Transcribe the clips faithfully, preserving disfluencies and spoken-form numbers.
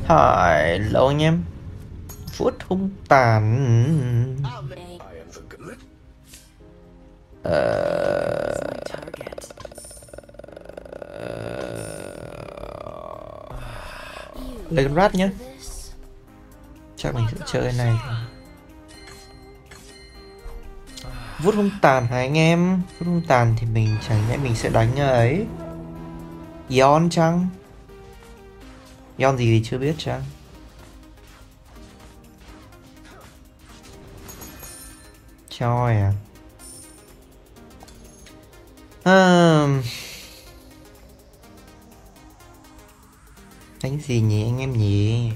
Hỏi lâu anh em. Vuốt hung tàn. Ờ... Lấy con rat nhá. Chắc mình sẽ chơi này thôi. Vuốt hung tàn hả anh em? Vuốt hung tàn thì mình chẳng nhẽ mình sẽ đánh ấy Yon chăng? Yon gì thì chưa biết chăng? Choi à? À... Đánh gì nhỉ anh em nhỉ?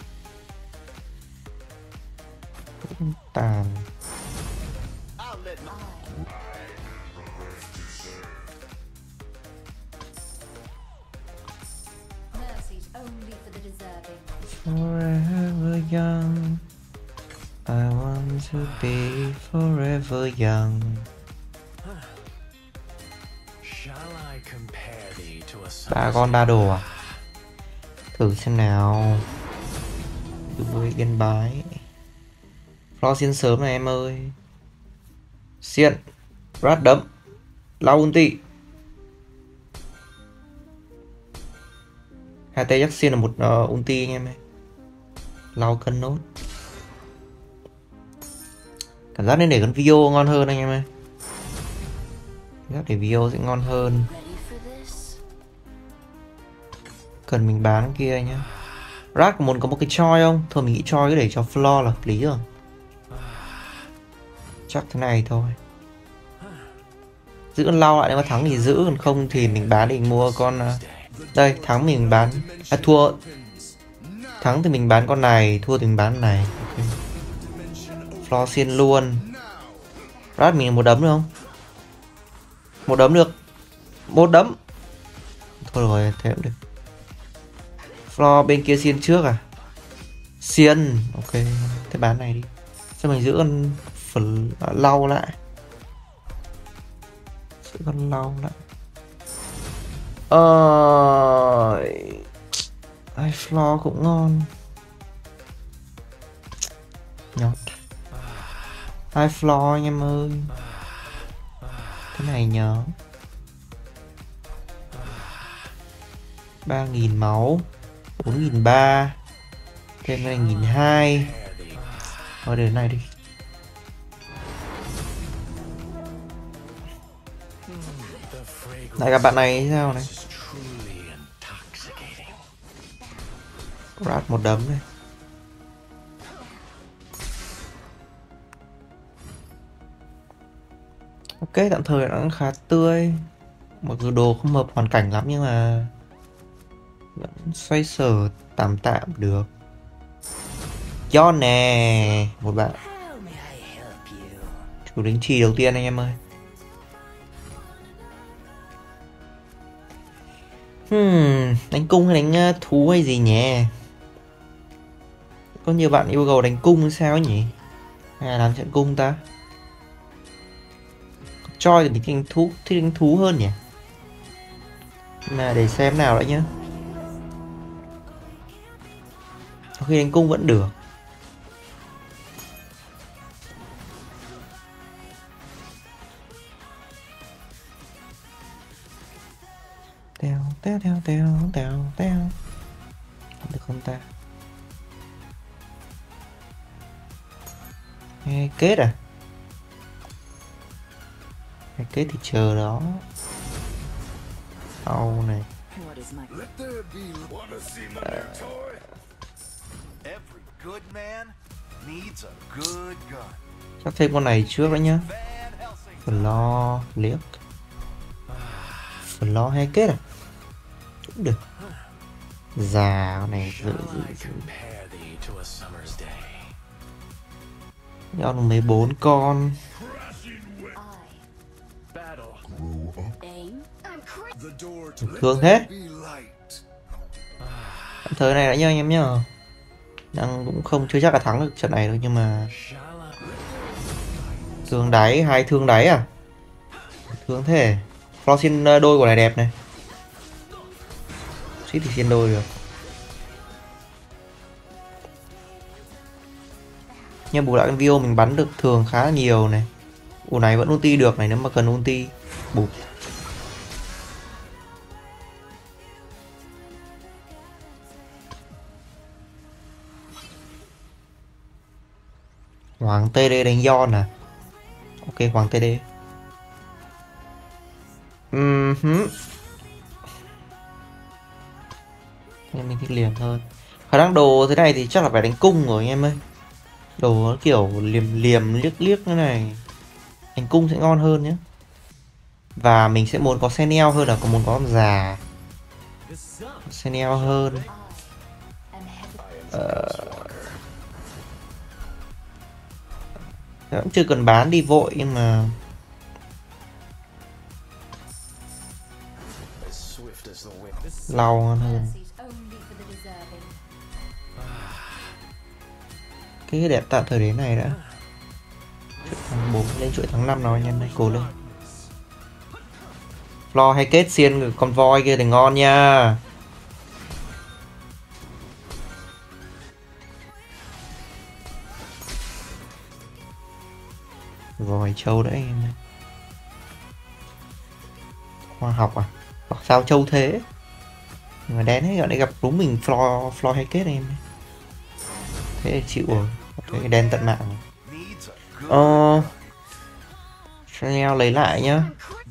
Vuốt hung tàn. Forever young, I want to be forever young. Ba con ba đồ à? Thử xem nào. Vui ghen bái. Lo xiên sớm này em ơi. Xiên. Rát đấm. Lao ulti. Hai tay chắc xiên là một uh, ulti anh em ơi. Lau cân nốt. Cảm giác nên để con video ngon hơn anh em ơi. Cảm giác để video sẽ ngon hơn. Cần mình bán kia nhá. Rat muốn có một cái choi không? Thôi mình nghĩ choi cứ để cho floor là hợp lý rồi. Chắc thế này thôi. Giữ con lau lại, nếu mà thắng thì giữ, còn không thì mình bán để mua con. Đây, thắng mình bán. À thua. Thắng thì mình bán con này, thua thì mình bán con này. Okay. Floor xiên luôn. Rat mình một đấm được không? Một đấm được. Một đấm. Thôi rồi, thế cũng được. Floor bên kia xiên trước à? Xiên. Ok, thế bán này đi. Sao mình giữ con phần lau lại. Giữ con lau lại. Ờ... Ai floor cũng ngon. Nhọt. Ai floor anh em ơi. Cái này nhớ. Ba nghìn máu. Bốn nghìn ba. Thêm cái này nghìn hai. Thôi để này đi. Lại gặp bạn này sao này. Rat một đấm này. Ok, tạm thời nó khá tươi. Mặc dù đồ không hợp hoàn cảnh lắm nhưng mà vẫn xoay sở tạm tạm được. John nè. Một bạn chủ đánh trì đầu tiên anh em ơi. Hmm, đánh cung hay đánh thú hay gì nhỉ? Có nhiều bạn yêu cầu đánh cung sao nhỉ? Hay là làm trận cung ta? Choi thì mình thích đánh thú, thích đánh thú hơn nhỉ? Mà để xem nào đã nhá. Khi đánh cung vẫn được. Teo teo teo teo teo teo. Được không ta? Nghe kết à? Nghe kết thì chờ đó. Sau này. À. Chắc thêm con này trước đấy nhá. Floor liếc. Floor hay kết à? Cũng được. Già con này giữ giữ giữ. Còn mấy bốn con. Thương thế. Thời này đã nhá anh em nhá. Đang cũng không chưa chắc là thắng được trận này đâu nhưng mà thương đáy, hai thương đáy à? Thương thế. Flo xin đôi của này đẹp này. Xít thì xin đôi được. Nhưng bù lại con Vio mình bắn được thường khá là nhiều này. Ủa này vẫn ulti được này, nếu mà cần ulti bù. Hoàng tê đê đánh Yon à? Ok, Hoàng tê đê. Ừm hứ. Nhưng mình thích liềm hơn. Khả năng đồ thế này thì chắc là phải đánh cung rồi anh em ơi. Đồ nó kiểu liềm liềm liếc liếc như này, đánh cung sẽ ngon hơn nhé. Và mình sẽ muốn có Senel hơn là có muốn có con già. Senel hơn. Ờ... cũng chưa cần bán đi vội nhưng mà lau ngon hơn. Cái đẹp tạm thời đến này đã. Chuỗi tháng bốn lên chuỗi tháng năm nào anh em ơi, cố lên. Flo hay kết xiên con voi kia thì ngon nha. Voi trâu đấy em ơi. Khoa học à? Hoặc sao trâu thế? Nhưng mà đen ấy, gọi này gặp đúng mình Flo, Flo hay kết em. Thế thì chịu rồi. Cái đen tận mạng. Ờ... Chanel lấy lại nhá.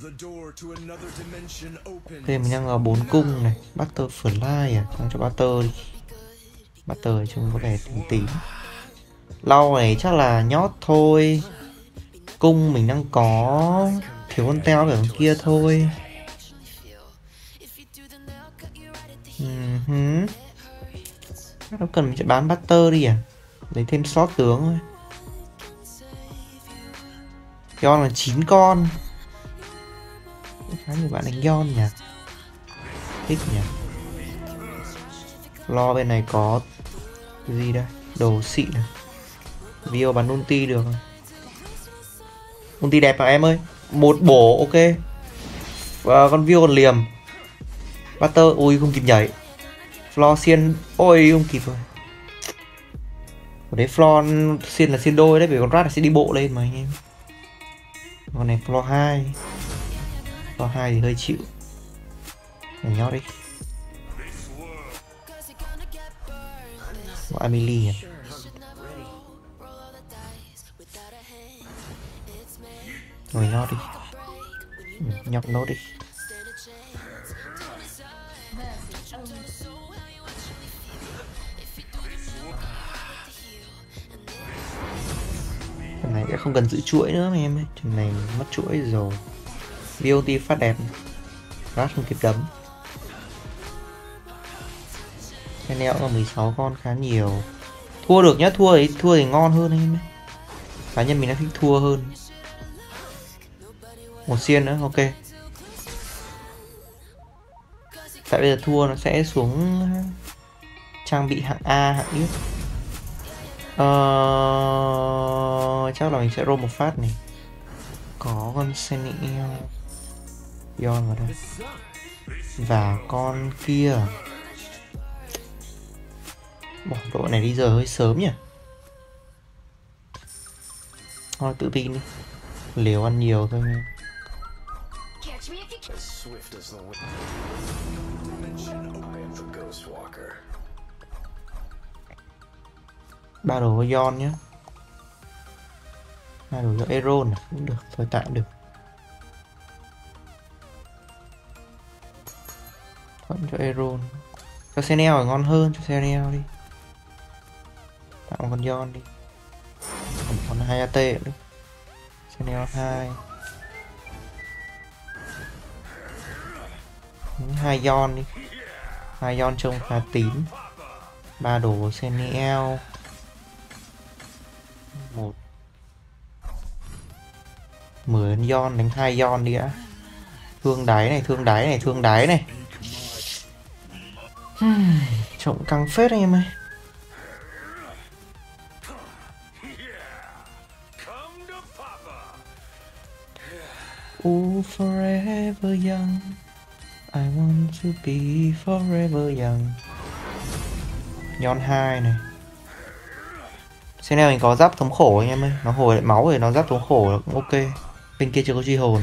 Thế mình đang ở bốn cung này. Butterfly à? Cho cho Butter đi. Butter trông có vẻ tím tím. Lau này chắc là nhót thôi. Cung mình đang có thiếu con teo ở bên kia thôi. Uh-huh. Đâu cần mình sẽ bán Butter đi à? Lấy thêm slot tướng thôi. Yon là chín con. Khá nhiều bạn đánh Yon nhỉ. Thích nhỉ. Lo bên này có cái gì đây? Đồ xịn này. Vio bắn ulti được. Ulti đẹp mà em ơi. Một bổ ok. Và con Vio còn liềm. Butter ui không kịp nhảy. Flo xiên ôi không kịp rồi. Ở đấy Flo xiên là xiên đôi đấy, vì con rat sẽ đi bộ lên mà anh em. Con này Flo hai. Flo hai thì hơi chịu. Để nhót đi. Có Amelie à? Rồi nhót đi. Ừ, nhóc nốt đi. Trận này sẽ không cần giữ chuỗi nữa mà em ơi. Trận này mất chuỗi rồi. bê o tê phát đẹp. Rat không kịp đấm. Chanel có mười sáu con khá nhiều. Thua được nhá, thua ấy, thua thì ngon hơn anh em ấy. Cá nhân mình đã thích thua hơn. Một xiên nữa, ok. Tại bây giờ thua nó sẽ xuống trang bị hạng A, hạng ít. Ờ... chắc là mình sẽ roll một phát này. Có con Senel Yon vào đây. Và con kia. Bỏ đội này đi giờ hơi sớm nhỉ. Thôi tự tin đi. Liều ăn nhiều thôi nha. Ba đồ có Yon nhé. Hai đồ cho Aeron cũng được, thôi tạm được. Vẫn cho Aeron. Cho Senel là ngon hơn, cho Senel đi. Tạm con Yon đi. Còn hai a tê nữa. Senel hai. Hai Yon đi. Hai Yon trông khá tím. Ba đồ Senel. Một mười Yon đánh hai Yon đi đã. Thương đáy này, thương đáy này, thương đáy này. Trông căng phết anh em ơi. Oh, forever young. I want to be forever young. Yon hai này. Senel mình có giáp thống khổ anh em ơi, nó hồi lại máu rồi nó giáp thống khổ nó cũng ok. Bên kia chưa có truy hồn.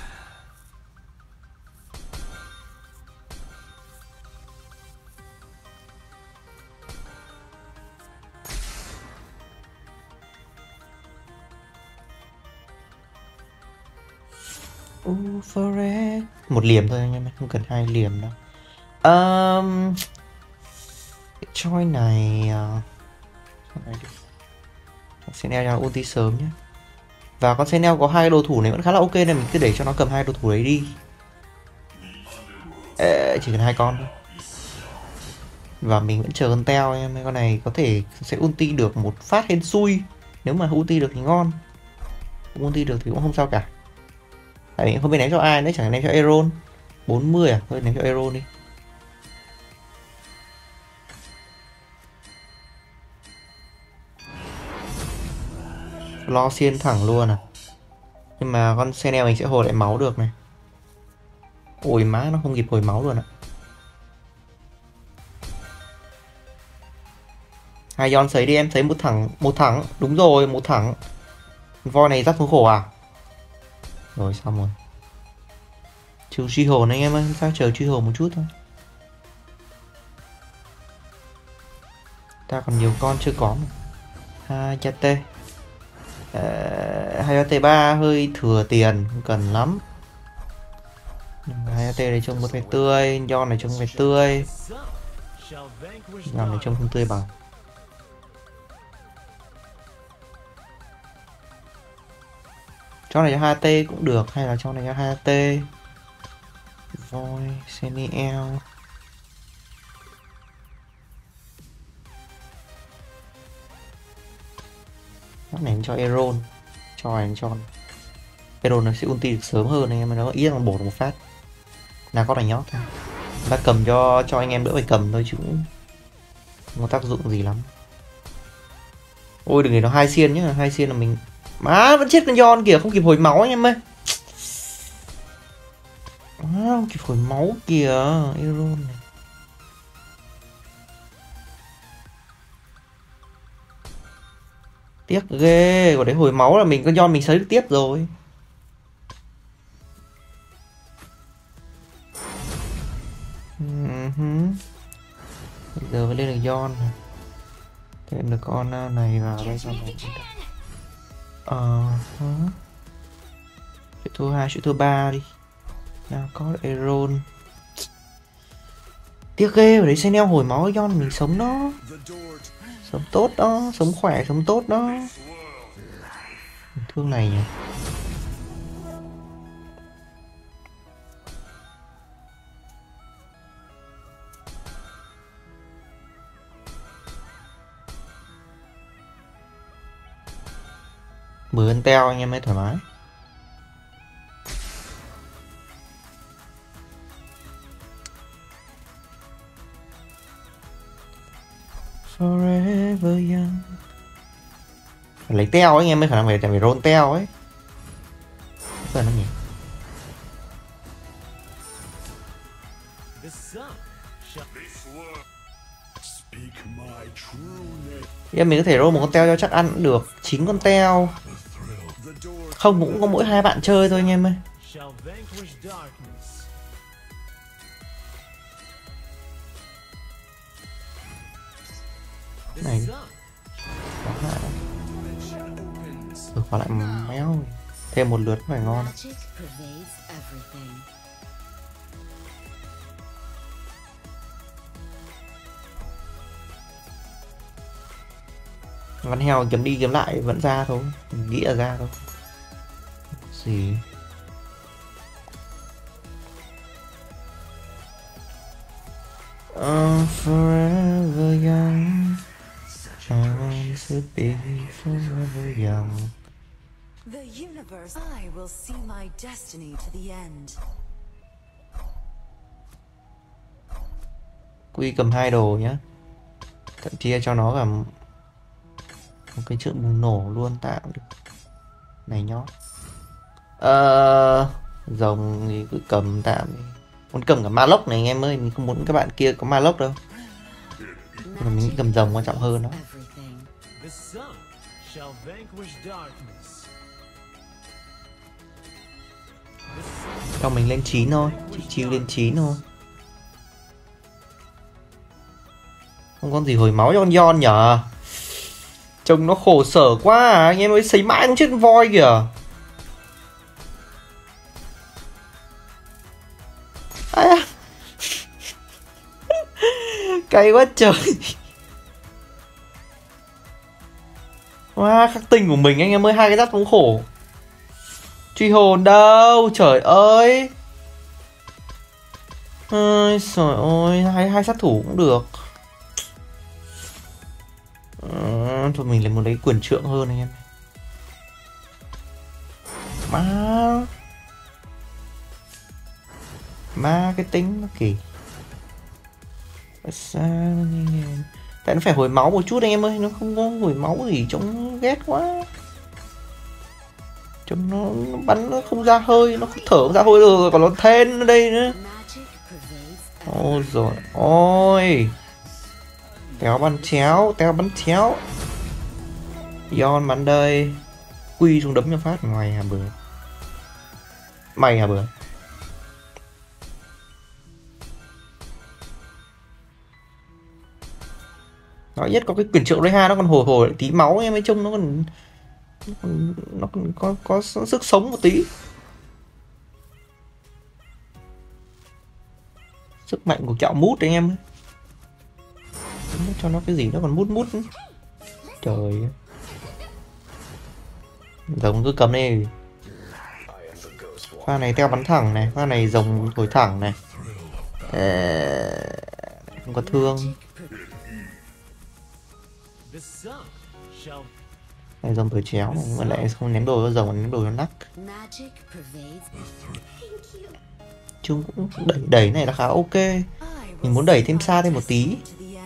Một liềm thôi anh em, không cần hai liềm đâu. Um, cái choi này uh, con Senel cho ulti sớm nhé. Và con Senel có hai đồ thủ này vẫn khá là ok nên mình cứ để cho nó cầm hai đồ thủ đấy đi. Ê, chỉ cần hai con thôi. Và mình vẫn chờ con teo anh em, con này có thể sẽ ulti được một phát hên xui. Nếu mà ulti được thì ngon, không ulti được thì cũng không sao cả. Tại vì không biết ném cho ai nữa, chẳng ném cho Aeron. bốn mươi à? Thôi ném cho Aeron đi. Lo xiên thẳng luôn à. Nhưng mà con Senel mình sẽ hồi lại máu được này. Ôi má, nó không kịp hồi máu luôn ạ. Hai Yon sấy đi em, sấy một thẳng, một thẳng, đúng rồi, một thẳng. Voi này rất thống khổ à? Rồi xong rồi. Trừ truy hồn anh em ơi, sao chờ truy hồn một chút thôi. Ta còn nhiều con chưa có mà. Hai Yate. Hai Yate ba hơi thừa tiền, không cần lắm. Hai Yate này trông một vẻ tươi, Yon này trông vẻ tươi. Yon này trông không tươi bằng. Cho này cho hai tê cũng được, hay là cho này cho hai tê. Voi, Senel. Nó này cho Aeron. Cho này cho Aeron nó sẽ ulti được sớm hơn anh em, nó ý là bổ được một phát. Là có đánh nhót thôi. Ta cầm cho cho anh em đỡ phải cầm thôi chứ không có tác dụng gì lắm. Ôi đừng để nó hai xiên nhá, hai xiên là mình má vẫn chết con Yon kìa, không kịp hồi máu anh em ơi. À, không kịp hồi máu kìa, Aeron này. Tiếc ghê, còn đấy hồi máu là mình con Yon mình sấy được tiếp rồi. Uh-huh. Bây giờ mới lên được Yon này. Thêm được con này vào đây xong rồi. Ờ uh-huh. Chuyện thứ hai, chuyện thứ ba đi. Nào có Aeron. Tiếc ghê, ở đấy Senel hồi máu Yon mình sống đó. Sống tốt đó, sống khỏe, sống tốt đó. Thương này nhỉ. mười con teo anh em mới thoải mái. Forever young. Phải lấy teo anh em mới khả năng phải phải roll teo ấy. Phải nó nhỉ. Em mình có thể roll một con teo cho chắc ăn cũng được. Chín con teo. Không cũng có mỗi hai bạn chơi thôi anh em ơi. Này. Ừ, khóa lại méo. Thêm một lượt phải ngon. Con heo kiếm đi kiếm lại vẫn ra thôi, mình nghĩ là ra thôi. Gì oh, forever young, I want to be forever young. The universe, I will see my destiny to the end. Quy cầm hai đồ nhá, thậm chí cho nó cả một cái chuyện bùng nổ luôn tạm được. Này nhó. Ờ, rồng thì cứ cầm tạm đi. Muốn cầm cả ma lốc này anh em ơi, mình không muốn các bạn kia có ma lốc đâu. Mà mình nghĩ cầm rồng quan trọng hơn đó. shall vanquish darkness. Cho mình lên chín thôi, chị chiêu lên chín thôi. Không con gì hồi máu cho con Yon nhở. Trông nó khổ sở quá à, anh em ơi, sấy mãi con chết voi kìa. À. Cay quá trời. Wow, khắc tinh của mình anh em ơi, hai cái giáp thống khổ. Truy hồn đâu, trời ơi. Ôi trời ơi, hai, hai sát thủ cũng được. À, thôi mình lại muốn lấy quyền trượng hơn anh em. Má Má cái tính nó kỳ. Sao tại nó phải hồi máu một chút anh em ơi, nó không có hồi máu gì trông ghét quá. Trông nó, nó bắn nó không ra hơi, nó không thở không ra hơi rồi, còn nó thêm ở đây nữa. Ôi rồi ôi. Téo bắn chéo, téo bắn chéo. Yon bắn đây. Quy xuống đấm cho phát ngoài hả bữa. Mày hả bữa. Nó nhất có cái quyền trượng đây ha, nó còn hồi hồi tí máu em ấy, trông nó còn nó còn, nó còn có, có sức sống một tí. Sức mạnh của chạo mút đấy em. Cho nó cái gì nó còn mút mút. Trời. Rồng cứ cầm đi. Pha này teo bắn thẳng này, pha này rồng thổi thẳng này. À, không có thương. Này rồng thổi chéo này, mà lại không ném đồ cho rồng, ném đồ cho nắc. Chung cũng đẩy đẩy này là khá ok. Mình muốn đẩy thêm xa thêm một tí.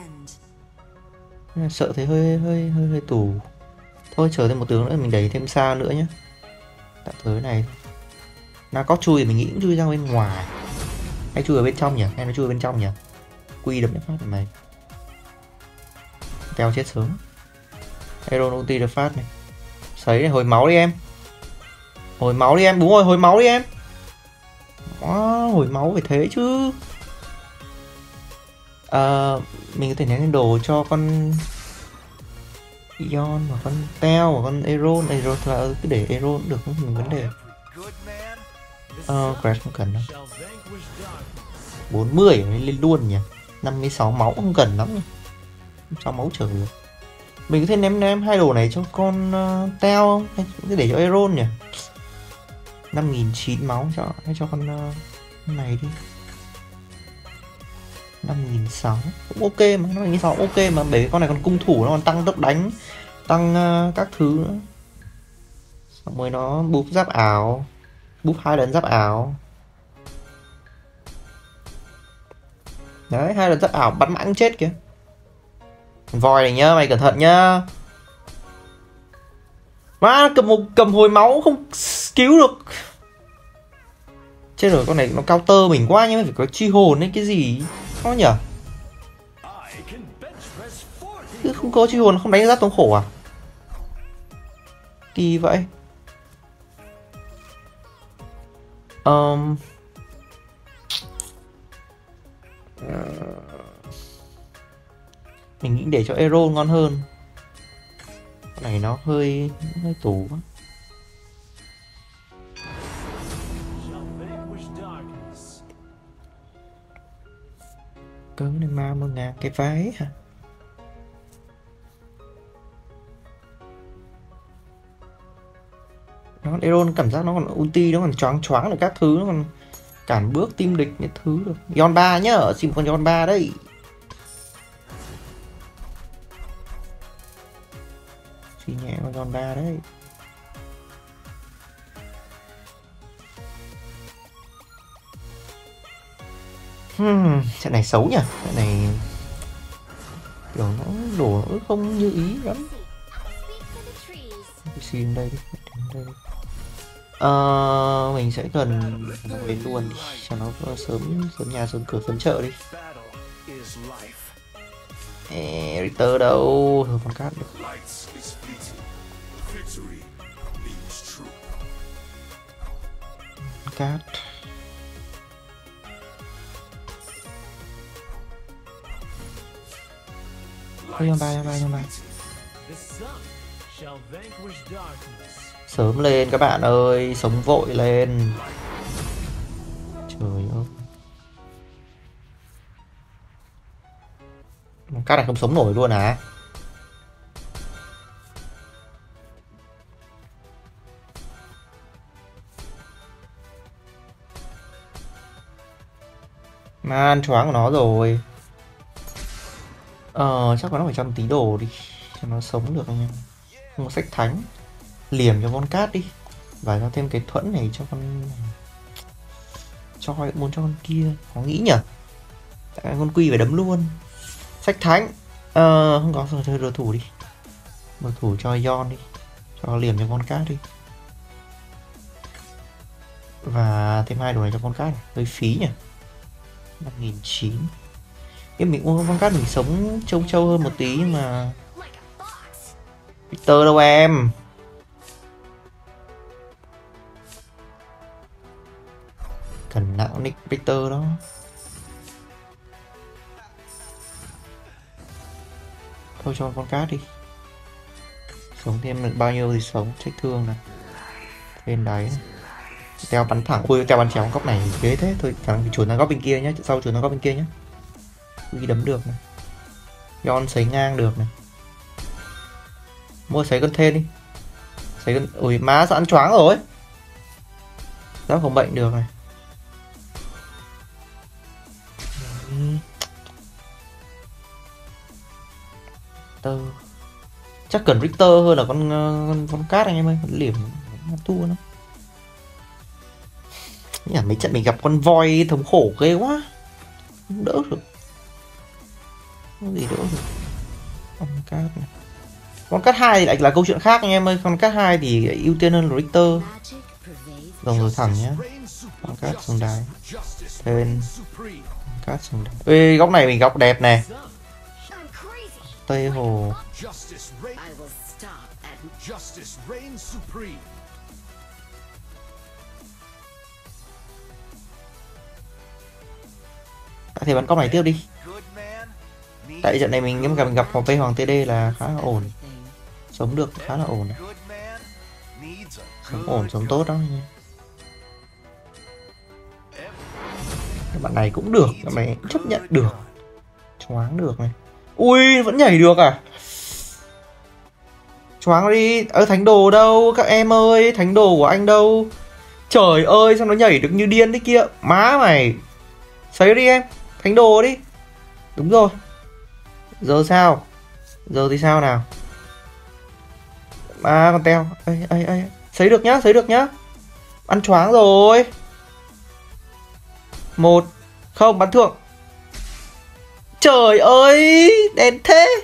Sợ thấy hơi hơi hơi hơi tù. Thôi chờ thêm một tướng nữa mình đẩy thêm xa nữa nhé. Tạm tới này. Nó có chui thì mình nghĩ cũng chui ra bên ngoài. Hay chui ở bên trong nhỉ? Hay nó chui ở bên trong nhỉ? Quy đấm nhất phát mày. Teo chết sớm. Aeron ulti được phát này. Sấy này, hồi máu đi em. Hồi máu đi em, đúng rồi, hồi máu đi em. Wow, hồi máu phải thế chứ. À, mình có thể ném lên đồ cho con Yon và con Teo và con Aeron. Aeron là cứ để Aeron cũng được, không có vấn đề. Ờ, uh, Crash không cần đâu. bốn mươi lên luôn nhỉ. năm mươi sáu máu không cần lắm. sáu máu trở được. Mình có thể ném ném hai đồ này cho con uh, Teo không? Hay cứ để cho Aeron nhỉ. năm nghìn chín trăm máu cho hay cho con uh, này đi. năm nghìn sáu trăm cũng ok mà, năm nghìn sáu trăm ok mà, bởi vì con này còn cung thủ, nó còn tăng tốc đánh, tăng uh, các thứ nữa. Xong rồi nó búp giáp ảo, búp hai lần giáp ảo. Đấy, hai lần giáp ảo bắn mãng chết kìa. Voi này nhá, mày cẩn thận nhá. Má cầm một cầm hồi máu không cứu được. Chết rồi, con này nó cao tơ mình quá nhưng mà phải có truy hồn hay cái gì nó nhở. Cứ không có truy hồn không đánh giáp tống khổ à? Kỳ vậy. Um... Mình nghĩ để cho Aeron ngon hơn. Cái này nó hơi hơi tủ quá. Cớ này ma một ngàn cái váy hả? Nó Aeron cảm giác nó còn ulti, nó còn choáng choáng được các thứ, nó còn cản bước team địch những thứ được. Yon ba nhá, xin con Yon ba đấy. Suy nhẹ con Yon ba đấy. Hmm, trận này xấu nhỉ, trận này kiểu nó đổ nó không như ý lắm. Xin đây đi, đây đi. Uh, mình sẽ cần lên luôn đi, cho nó sớm sớm nhà sớm cửa sớm chợ đi. Eh, Ritter đâu, thôi con cát được. Cát. Ôi, ba, ba, ba, ba. The sun shall vanquish darkness. Sớm lên các bạn ơi, sống vội lên. Trời ơi. Cát này không sống nổi luôn hả? Man choáng của nó rồi. Ờ chắc là nó phải cho tí đồ đi cho nó sống được anh em. Không có sách thánh. Liềm cho con cát đi. Và cho thêm cái thuẫn này cho con này. Cho muốn cho con kia. Khó nghĩ nhỉ. Tại con quy phải đấm luôn. Sách thánh. Ờ không có rồi, thôi đồ thủ đi. Đồ thủ cho Yon đi. Cho liềm cho con cát đi. Và thêm hai đồ này cho con cát này. Hơi phí nhỉ. năm nghìn chín trăm. Em mình uống con cát mình sống trâu trâu hơn một tí nhưng mà Victor đâu em. Cần não Nick Victor đó. Thôi cho con cát đi. Sống thêm được bao nhiêu thì sống, trách thương này. Bên đáy này. Teo bắn thẳng. Ui teo bắn chéo góc này ghế thế. Thôi thằng chuồn sang góc bên kia nhá. Sau chuồn sang góc bên kia nhá. Quy đấm được này. Yon sấy ngang được này. Mua sấy con thêm đi. Sấy con... Ui má sao ăn choáng rồi. Đó không bệnh được này. Richter. Chắc cần Richter hơn là con con, con cát anh em ơi. Con liềm thua nó. Nhà mấy trận mình gặp con voi thống khổ ghê quá. Không đỡ được. Không gì đỡ được. Con cát này. Con cát hai thì lại là câu chuyện khác anh em ơi. Con cát hai thì ưu tiên hơn Richter. Đồng rồi thẳng nhá. Con cát xuống đáy. Tên. Cát xuống đáy. Ê góc này mình góc đẹp nè. Tây Hồ. Đã thể bắn cóc này tiếp đi. Tại trận này mình gặp mình gặp Hoàng Tây Hoàng tê đê là khá là ổn. Sống được khá là ổn. Sống ổn, sống tốt đó nha. Các bạn này cũng được, các bạn này cũng chấp nhận được. Choáng được này. Ui vẫn nhảy được à. Choáng đi. Ơ thánh đồ đâu các em ơi. Thánh đồ của anh đâu. Trời ơi sao nó nhảy được như điên thế kia. Má mày. Sấy đi em. Thánh đồ đi. Đúng rồi. Giờ sao. Giờ thì sao nào. À con teo. Ê, ê, ê. Sấy được nhá. Sấy được nhá. Ăn choáng rồi. Một. Không bắn thượng. Trời ơi. Đen thế.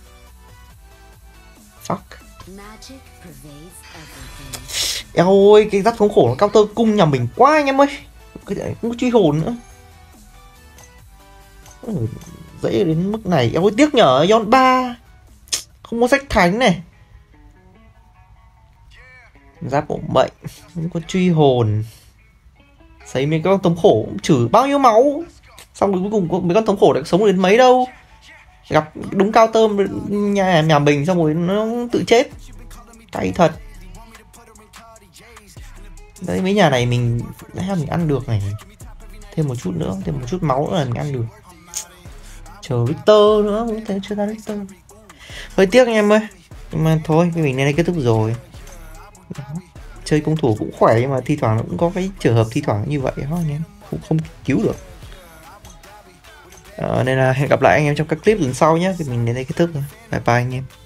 Fuck. Eo ơi. Cái giáp thống khổ nó cao tơ cung nhà mình quá anh em ơi. Cái này không có truy hồn nữa. Dễ đến mức này. Eo ơi tiếc nhở. Yon ba. Không có sách thánh này. Giáp bộ mệnh. Không có truy hồn. Thấy mấy con thống khổ trừ bao nhiêu máu. Xong rồi cuối cùng mấy con thống khổ đã sống đến mấy đâu. Gặp đúng cao tơm nhà, nhà mình xong rồi nó tự chết. Cay thật. Đấy mấy nhà này mình mình ăn được này. Thêm một chút nữa. Thêm một chút máu nữa là mình ăn được. Chờ Richter nữa. Cũng thấy chưa ra Richter. Hơi tiếc anh em ơi. Nhưng mà thôi mình đến đây kết thúc rồi. Đó. Chơi cung thủ cũng khỏe nhưng mà thi thoảng cũng có cái trường hợp thi thoảng như vậy đó anh em. Cũng không cứu được. À, nên là hẹn gặp lại anh em trong các clip lần sau nhé. Thì mình đến đây kết thúc rồi. Bye bye anh em.